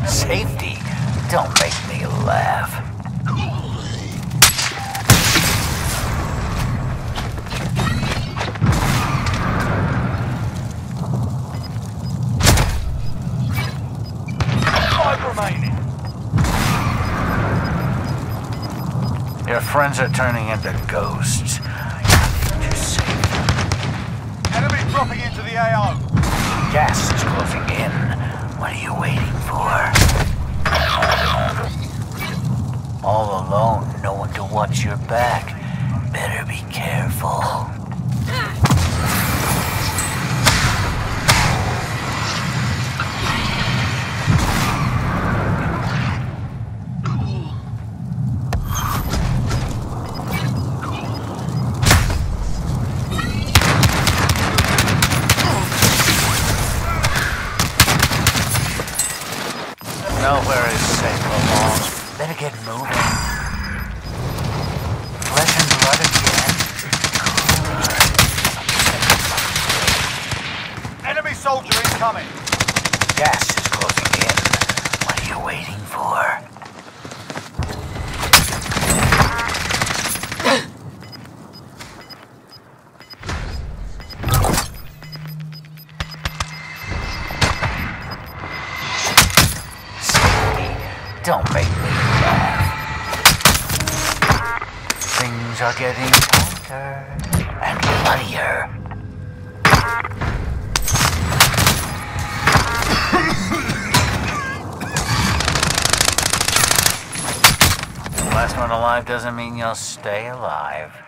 Safety? Don't make me laugh. Remaining. Your friends are turning into ghosts. Just save them. Enemy dropping into the AO. Gas is closing in. What are you waiting for? All alone, no one to watch your back. Better be careful. Nowhere is safe for long. Better get moving. Flesh and blood again. Enemy soldier incoming. Gas is closing in. What are you waiting for? Don't make me laugh. Things are getting tighter and bloodier. Last one alive doesn't mean you'll stay alive.